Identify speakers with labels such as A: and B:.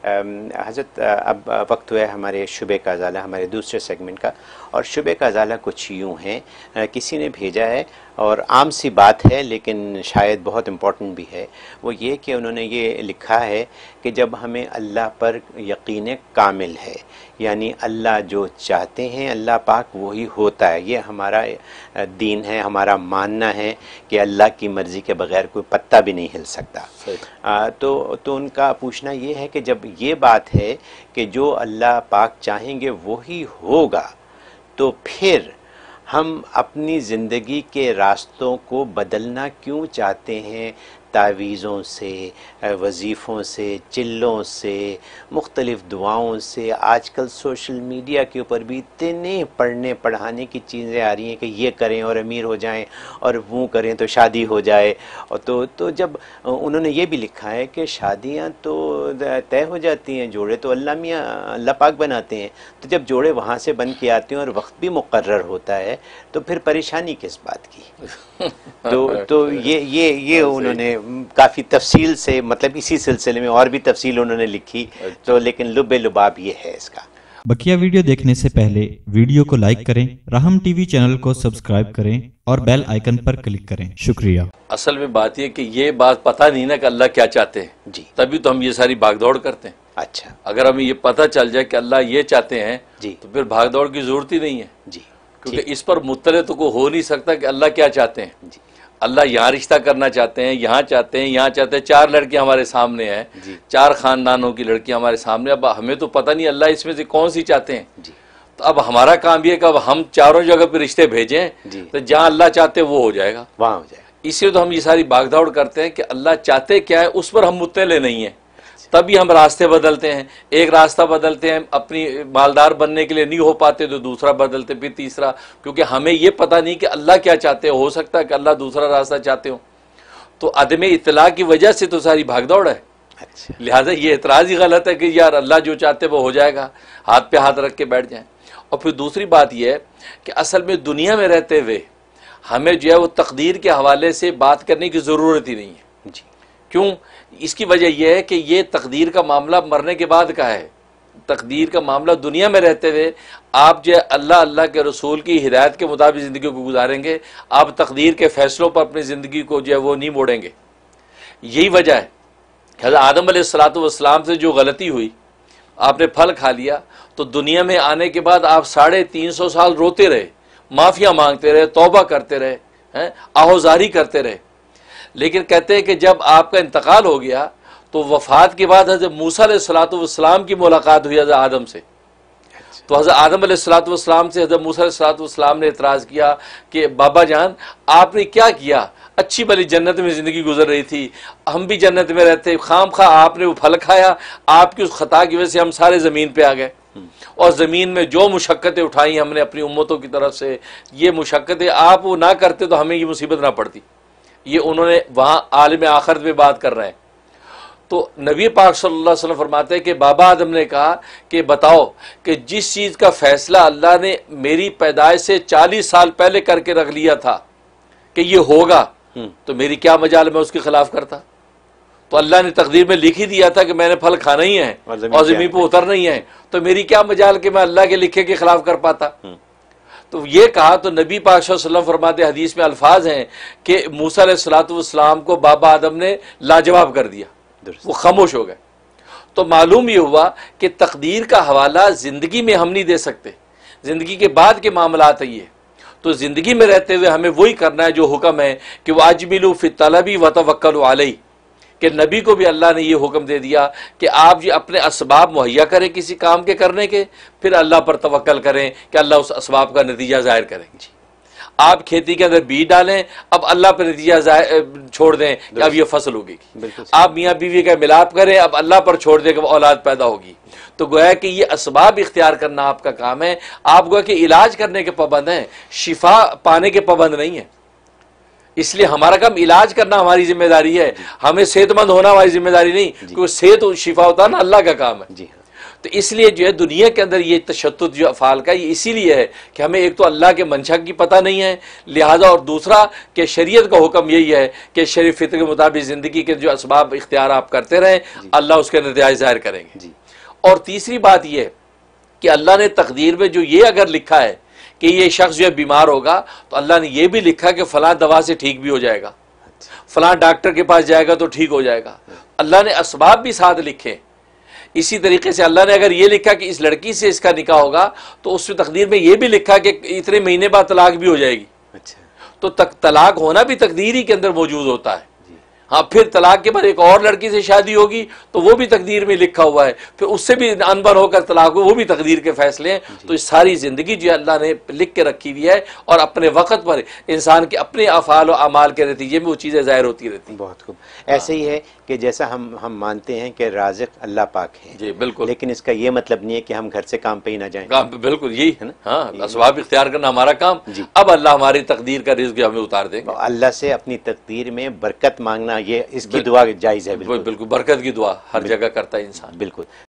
A: حضرت اب وقت ہوا ہے ہمارے شبے کا ازالہ، ہمارے دوسرے سیگمنٹ کا، اور شبے کا ازالہ کچھ یوں ہیں، کسی نے بھیجا ہے اور عام سی بات ہے لیکن شاید بہت امپورٹنٹ بھی ہے، وہ یہ کہ انہوں نے یہ لکھا ہے کہ جب ہمیں اللہ پر یقین کامل ہے، یعنی اللہ جو چاہتے ہیں اللہ پاک وہی ہوتا ہے، یہ ہمارا دین ہے، ہمارا ماننا ہے کہ اللہ کی مرضی کے بغیر کوئی پتا بھی نہیں ہل سکتا۔ تو ان کا پوچھنا یہ ہے کہ جب یہ بات ہے کہ جو اللہ پاک چاہیں گے وہی ہوگا، تو پھر ہم اپنی زندگی کے راستوں کو بدلنا کیوں چاہتے ہیں؟ تعویذوں سے، وظیفوں سے، چلوں سے، مختلف دعاؤں سے، آج کل سوشل میڈیا کے اوپر بھی اتنے پڑھنے پڑھانے کی چیزیں آ رہی ہیں کہ یہ کریں اور امیر ہو جائیں، اور وہ کریں تو شادی ہو جائے، اور تو جب انہوں نے یہ بھی لکھا ہے کہ شادیاں تو طے ہو جاتی ہیں، جوڑے تو اللہ پاک بناتے ہیں، تو جب جوڑے وہاں سے بن کے آتے ہیں اور وقت بھی مقرر ہوتا ہے تو پھر پریشانی کس بات کی؟ تو یہ انہوں نے کافی تفصیل سے، مطلب اسی سلسلے میں اور بھی تفصیل انہوں نے لکھی، تو لیکن لب لباب یہ ہے اس کا۔
B: بقیہ ویڈیو دیکھنے سے پہلے ویڈیو کو لائک کریں، راہم ٹی وی چینل کو سبسکرائب کریں اور بیل آئیکن پر کلک کریں۔ شکریہ۔
C: اصل میں بات یہ کہ یہ بات پتہ نہیں نا کہ اللہ کیا چاہتے ہیں،
A: جی
C: تبھی تو ہم یہ ساری بھاگ دوڑ کرتے ہیں۔
A: اچھا،
C: اگر ہمیں یہ پتہ چل جائے کہ اللہ یہ چاہتے ہیں
A: جی
C: تو پھر بھاگ دوڑ کی ضرورت ہی نہیں ہے،
A: جی،
C: کیونکہ اس پر مطلع تو کوئی ہو نہیں سکتا کہ اللہ کیا چاہتے ہیں۔
A: جی
C: اللہ یہاں رشتہ کرنا چاہتے ہیں، یہاں چاہتے ہیں، یہاں چاہتے ہیں، 4 لڑکیاں ہمارے سامنے ہیں،
A: جی
C: 4 خاندانوں کی لڑکیاں ہمارے سامنے، اب ہمیں تو پتہ نہیں اللہ اس میں سے کون سی چاہتے ہیں۔
A: جی
C: تو اب ہمارا کام یہ کہ اب ہم چاروں جگہ پہ رشتے بھیجیں،
A: جی،
C: تو جہاں اللہ چاہتے وہ ہو جائے گا۔
A: وہاں ہو جائے گا۔
C: اس لیے تو ہم یہ ساری بھاگ دوڑ کرتے ہیں کہ اللہ چاہتے کیا ہے اس پر ہم مطلع نہیں ہیں، تبھی ہم راستے بدلتے ہیں، ایک راستہ بدلتے ہیں، اپنی مالدار بننے کے لیے نہیں ہو پاتے تو دوسرا بدلتے، پھر تیسرا، کیونکہ ہمیں یہ پتہ نہیں کہ اللہ کیا چاہتے ہو سکتا ہے کہ اللہ دوسرا راستہ چاہتے ہو، تو عدم اطلاع کی وجہ سے تو ساری بھاگ دوڑ ہے۔
A: اچھا،
C: لہٰذا یہ اعتراض ہی غلط ہے کہ یار اللہ جو چاہتے وہ ہو جائے گا، ہاتھ پہ ہاتھ رکھ کے بیٹھ جائیں۔ اور پھر دوسری بات یہ ہے کہ اصل میں دنیا میں رہتے ہوئے ہمیں جو ہے وہ تقدیر کے حوالے سے بات کرنے کی ضرورت ہی نہیں ہے۔
A: جی
C: کیوں؟ اس کی وجہ یہ ہے کہ یہ تقدیر کا معاملہ مرنے کے بعد کا ہے، تقدیر کا معاملہ دنیا میں رہتے ہوئے آپ جو ہے اللہ کے رسول کی ہدایت کے مطابق زندگی کو گزاریں گے، آپ تقدیر کے فیصلوں پر اپنی زندگی کو جو ہے وہ نہیں موڑیں گے۔ یہی وجہ ہے کہ حضرت آدم علیہ السلام سے جو غلطی ہوئی، آپ نے پھل کھا لیا، تو دنیا میں آنے کے بعد آپ 350 سال روتے رہے، معافیاں مانگتے رہے، توبہ کرتے رہے، آہوزاری کرتے رہے، لیکن کہتے ہیں کہ جب آپ کا انتقال ہو گیا تو وفات کے بعد حضرت موسیٰ علیہ السلام کی ملاقات ہوئی حضرت آدم سے، تو حضرت آدم علیہ السلام سے حضرت موسیٰ علیہ السلام نے اعتراض کیا کہ بابا جان آپ نے کیا کیا، اچھی بھلی جنت میں زندگی گزر رہی تھی، ہم بھی جنت میں رہتے، خام خواہ آپ نے وہ پھل کھایا، آپ کی اس خطا کی وجہ سے ہم سارے زمین پہ آ گئے، اور زمین میں جو مشقتیں اٹھائیں ہم نے اپنی امتوں کی طرف سے، یہ مشقتیں آپ وہ نہ کرتے تو ہمیں یہ مصیبت نہ پڑتی۔ یہ انہوں نے وہاں عالم آخرت میں بات کر رہے ہیں۔ تو نبی پاک صلی اللہ علیہ وسلم فرماتے ہیں کہ بابا آدم نے کہا کہ بتاؤ کہ جس چیز کا فیصلہ اللہ نے میری پیدائش سے 40 سال پہلے کر کے رکھ لیا تھا کہ یہ ہوگا، تو میری کیا مجال میں اس کے خلاف کرتا؟ تو اللہ نے تقدیر میں لکھ ہی دیا تھا کہ میں نے پھل کھانا ہی ہے اور زمین پہ اترنا ہی ہے، تو میری کیا مجال کہ میں اللہ کے لکھے کے خلاف کر پاتا؟ تو یہ کہا تو نبی پاک صلی اللہ علیہ وسلم فرماتے، حدیث میں الفاظ ہیں کہ موسیٰ علیہ السلام کو بابا آدم نے لاجواب کر دیا، وہ خاموش ہو گئے۔ تو معلوم یہ ہوا کہ تقدیر کا حوالہ زندگی میں ہم نہیں دے سکتے، زندگی کے بعد کے معاملات ہیں یہ، تو زندگی میں رہتے ہوئے ہمیں وہی کرنا ہے جو حکم ہے کہ وَأَجْمِلُوا فِي الطَّلَبِ وَتَوَكَّلُوا عَلَيْهِ، کہ نبی کو بھی اللہ نے یہ حکم دے دیا کہ آپ یہ اپنے اسباب مہیا کریں کسی کام کے کرنے کے، پھر اللہ پر توکل کریں کہ اللہ اس اسباب کا نتیجہ ظاہر کریں گے۔ آپ کھیتی کے اندر بیج ڈالیں، اب اللہ پر نتیجہ چھوڑ دیں کہ اب یہ فصل ہوگی، آپ میاں بیوی کا ملاپ کریں، اب اللہ پر چھوڑ دیں کہ اولاد پیدا ہوگی۔ تو گویا کہ یہ اسباب اختیار کرنا آپ کا کام ہے، آپ گویا کہ علاج کرنے کے پابند ہیں، شفا پانے کے پابند نہیں ہیں۔ اس لیے ہمارا کام علاج کرنا ہماری ذمہ داری ہے، ہمیں صحت مند ہونا ہماری ذمہ داری نہیں، کیونکہ صحت و شفا ہوتا ہے نا اللہ کا کام ہے۔ تو اس لیے جو ہے دنیا کے اندر یہ تشدد جو افعال کا یہ اسی لیے ہے کہ ہمیں ایک تو اللہ کے منشا کی پتہ نہیں ہے، لہٰذا اور دوسرا کہ شریعت کا حکم یہی ہے کہ شرع فطر کے مطابق زندگی کے جو اسباب اختیار آپ کرتے رہیں، اللہ اس کے نتائج ظاہر کریں گے۔ اور تیسری بات یہ کہ اللہ نے تقدیر میں جو یہ اگر لکھا ہے کہ یہ شخص جو ہے بیمار ہوگا تو اللہ نے یہ بھی لکھا کہ فلاں دوا سے ٹھیک بھی ہو جائے گا، فلاں ڈاکٹر کے پاس جائے گا تو ٹھیک ہو جائے گا، اللہ نے اسباب بھی ساتھ لکھے۔ اسی طریقے سے اللہ نے اگر یہ لکھا کہ اس لڑکی سے اس کا نکاح ہوگا تو اس تقدیر میں یہ بھی لکھا کہ اتنے مہینے بعد طلاق بھی ہو جائے گی، تو طلاق ہونا بھی تقدیر ہی کے اندر موجود ہوتا ہے۔ ہاں پھر طلاق کے بعد ایک اور لڑکی سے شادی ہوگی تو وہ بھی تقدیر میں لکھا ہوا ہے، پھر اس سے بھی انبن ہو کر طلاق ہو، وہ بھی تقدیر کے فیصلے ہیں۔ تو اس ساری زندگی جو ہے اللہ نے لکھ کے رکھی ہوئی ہے، اور اپنے وقت پر انسان کے اپنے افعال و اعمال کے نتیجے میں وہ چیزیں ظاہر ہوتی رہتی ہیں۔
A: بہت خوب۔ ایسے ہی ہے کہ جیسا ہم مانتے ہیں کہ رازق اللہ پاک ہے،
C: جی بالکل،
A: لیکن اس کا یہ مطلب نہیں ہے کہ ہم گھر سے کام پہ ہی نہ جائیں۔
C: بالکل یہی ہے نا، ہاں اسباب اختیار کرنا ہمارا کام، اب اللہ ہماری تقدیر کا رزق ہمیں اتار دیں گے۔
A: اللہ سے اپنی تقدیر میں برکت مانگنا، یہ اس کی دعا جائز ہے۔
C: بالکل برکت کی دعا ہر جگہ کرتا ہے انسان۔
A: بالکل۔